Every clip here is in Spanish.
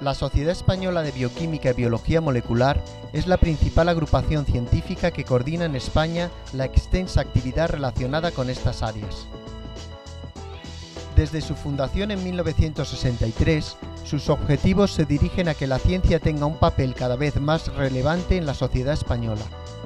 La Sociedad Española de Bioquímica y Biología Molecular es la principal agrupación científica que coordina en España la extensa actividad relacionada con estas áreas. Desde su fundación en 1963, sus objetivos se dirigen a que la ciencia tenga un papel cada vez más relevante en la sociedad española.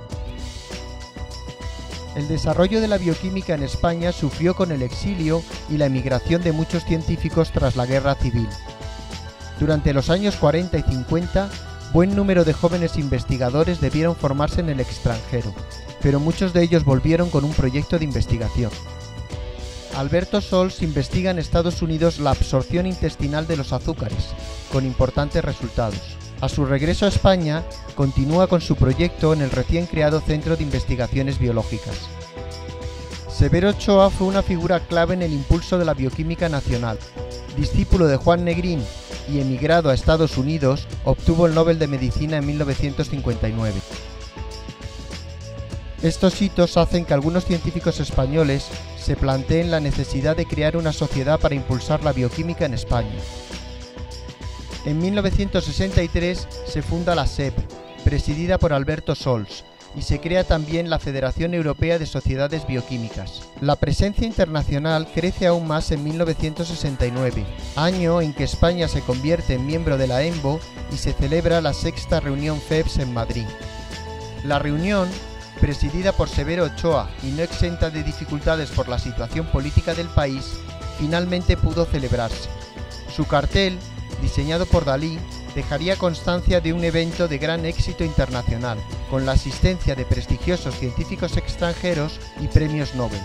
El desarrollo de la bioquímica en España sufrió con el exilio y la emigración de muchos científicos tras la Guerra Civil. Durante los años 40 y 50, buen número de jóvenes investigadores debieron formarse en el extranjero, pero muchos de ellos volvieron con un proyecto de investigación. Alberto Sols investiga en Estados Unidos la absorción intestinal de los azúcares, con importantes resultados. A su regreso a España, continúa con su proyecto en el recién creado Centro de Investigaciones Biológicas. Severo Ochoa fue una figura clave en el impulso de la bioquímica nacional. Discípulo de Juan Negrín y emigrado a Estados Unidos, obtuvo el Nobel de Medicina en 1959. Estos hitos hacen que algunos científicos españoles se planteen la necesidad de crear una sociedad para impulsar la bioquímica en España. En 1963 se funda la SEB, presidida por Alberto Sols, y se crea también la Federación Europea de Sociedades Bioquímicas. La presencia internacional crece aún más en 1969, año en que España se convierte en miembro de la EMBO y se celebra la sexta reunión FEBS en Madrid. La reunión, presidida por Severo Ochoa y no exenta de dificultades por la situación política del país, finalmente pudo celebrarse. Su cartel, diseñado por Dalí, dejaría constancia de un evento de gran éxito internacional, con la asistencia de prestigiosos científicos extranjeros y premios Nobel.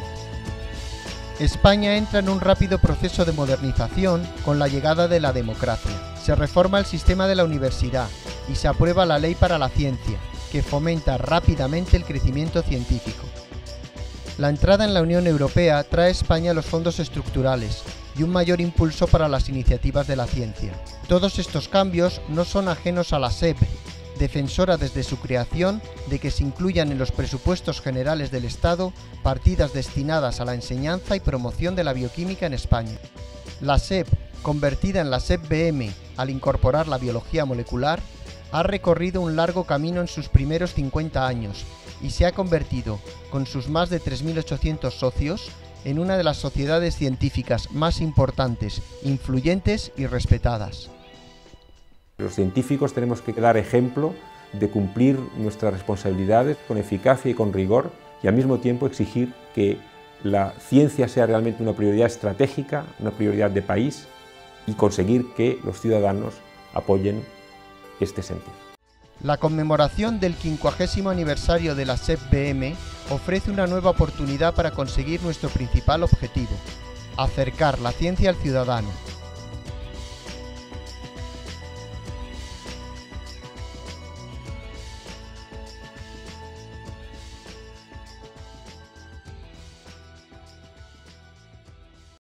España entra en un rápido proceso de modernización con la llegada de la democracia. Se reforma el sistema de la universidad y se aprueba la Ley para la Ciencia, que fomenta rápidamente el crecimiento científico. La entrada en la Unión Europea trae a España los fondos estructurales y un mayor impulso para las iniciativas de la ciencia. Todos estos cambios no son ajenos a la SEB, defensora desde su creación de que se incluyan en los presupuestos generales del Estado partidas destinadas a la enseñanza y promoción de la bioquímica en España. La SEB, convertida en la SEB-BM al incorporar la biología molecular, ha recorrido un largo camino en sus primeros 50 años y se ha convertido, con sus más de 3.800 socios, en una de las sociedades científicas más importantes, influyentes y respetadas. Los científicos tenemos que dar ejemplo de cumplir nuestras responsabilidades con eficacia y con rigor y al mismo tiempo exigir que la ciencia sea realmente una prioridad estratégica, una prioridad de país y conseguir que los ciudadanos apoyen este sentido. La conmemoración del 50º aniversario de la SEB-BM ofrece una nueva oportunidad para conseguir nuestro principal objetivo: acercar la ciencia al ciudadano,